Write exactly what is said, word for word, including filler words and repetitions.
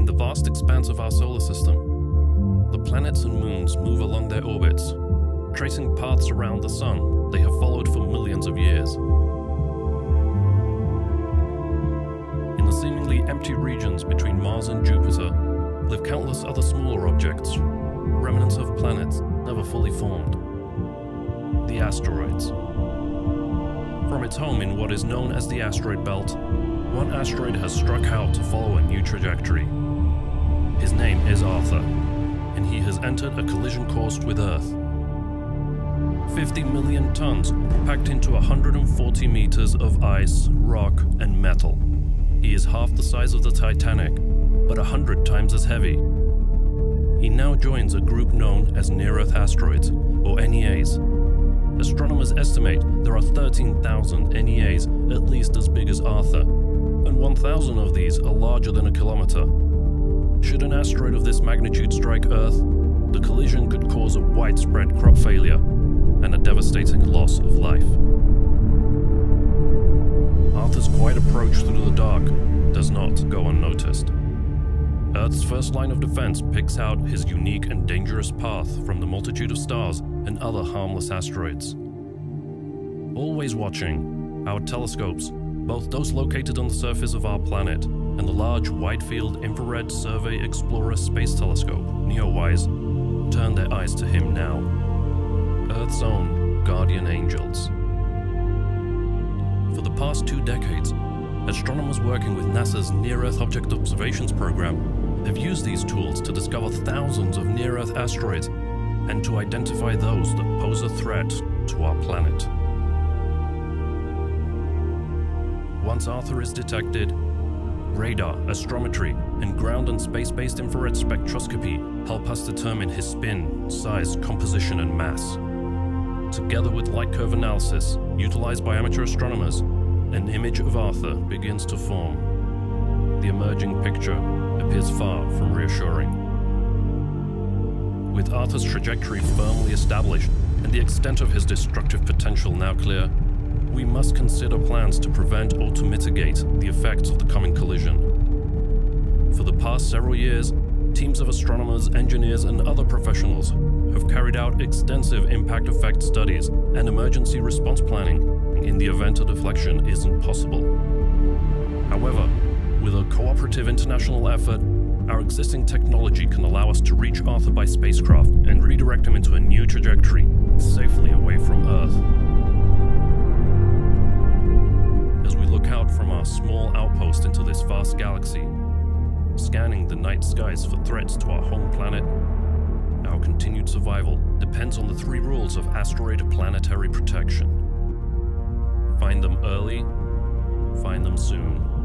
In the vast expanse of our solar system, the planets and moons move along their orbits, tracing paths around the Sun they have followed for millions of years. In the seemingly empty regions between Mars and Jupiter live countless other smaller objects, remnants of planets never fully formed. The asteroids. From its home in what is known as the asteroid belt, one asteroid has struck out to follow a new trajectory. His name is Arthur, and he has entered a collision course with Earth. fifty million tons packed into one hundred forty meters of ice, rock, and metal. He is half the size of the Titanic, but a hundred times as heavy. He now joins a group known as near-Earth asteroids, or N E As. Astronomers estimate there are thirteen thousand N E As at least as big as Arthur, and one thousand of these are larger than a kilometer. Should an asteroid of this magnitude strike Earth, the collision could cause a widespread crop failure and a devastating loss of life. Arthur's quiet approach through the dark does not go unnoticed. Earth's first line of defense picks out his unique and dangerous path from the multitude of stars and other harmless asteroids. Always watching, our telescopes, both those located on the surface of our planet and the large Wide-Field Infrared Survey Explorer Space Telescope, NEOWISE, turn their eyes to him now. Earth's own guardian angels. For the past two decades, astronomers working with NASA's Near-Earth Object Observations program have used these tools to discover thousands of near-Earth asteroids and to identify those that pose a threat to our planet. Once Arthur is detected, radar, astrometry, and ground and space-based infrared spectroscopy help us determine his spin, size, composition, and mass. Together with light curve analysis, utilized by amateur astronomers, an image of Arthur begins to form. The emerging picture appears far from reassuring. With Arthur's trajectory firmly established and the extent of his destructive potential now clear, we must consider plans to prevent or to mitigate the effects of the coming collision. For the past several years, teams of astronomers, engineers, and other professionals have carried out extensive impact effect studies and emergency response planning in the event a deflection isn't possible. However, with a cooperative international effort, our existing technology can allow us to reach Arthur by spacecraft and redirect him into a new trajectory, safely away from Earth. As we look out from our small outpost into this vast galaxy, scanning the night skies for threats to our home planet, our continued survival depends on the three rules of asteroid planetary protection. Find them early, find them soon,